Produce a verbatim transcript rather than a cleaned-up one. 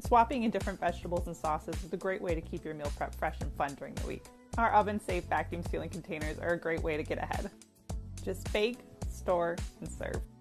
Swapping in different vegetables and sauces is a great way to keep your meal prep fresh and fun during the week. Our oven-safe vacuum sealing containers are a great way to get ahead. Just bake, store, and serve.